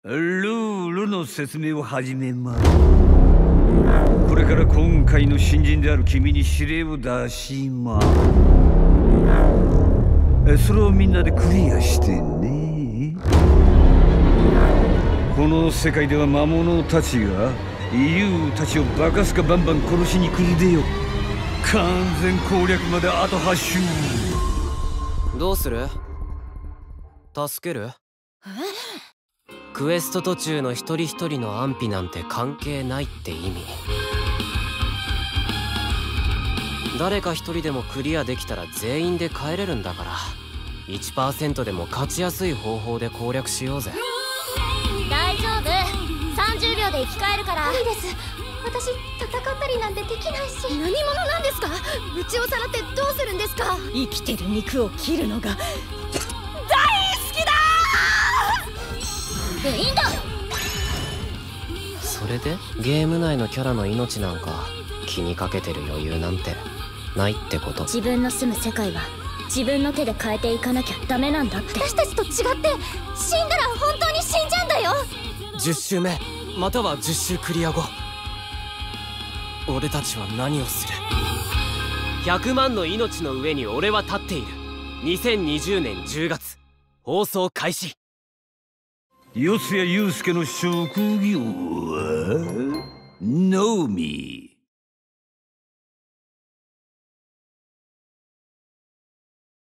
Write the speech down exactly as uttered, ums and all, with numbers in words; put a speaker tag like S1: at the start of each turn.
S1: ルールの説明を始めます。これから今回の新人である君に指令を出します。それをみんなでクリアしてね。この世界では魔物たちがユウたちをバカスカバンバン殺しに来るでよ。完全攻略まであとはち周。
S2: どうする？助ける？クエスト途中の一人一人の安否なんて関係ないって意味。誰か一人でもクリアできたら全員で帰れるんだから、いちパーセント でも勝ちやすい方法で攻略しようぜ。
S3: 大丈夫、さんじゅうびょうで生き返るから。無理です、私戦ったりなんてできないし。何者なんですか？うちをさらってどうするんですか？
S4: 生きてる肉を切るのが大好きだー。
S3: 部員だ。
S2: それでゲーム内のキャラの命なんか気にかけてる余裕なんてないってこと？
S3: 自分の住む世界は自分の手で変えていかなきゃダメなんだって。私たちと違って死んだら本当に死んじゃうんだよ。
S2: じゅっ周目またはじゅっ周クリア後、俺たちは何をする？ひゃくまんの命の上に俺は立っている。にせんにじゅうねんじゅうがつ放送開始。
S1: 四谷祐介の職業はノーミー。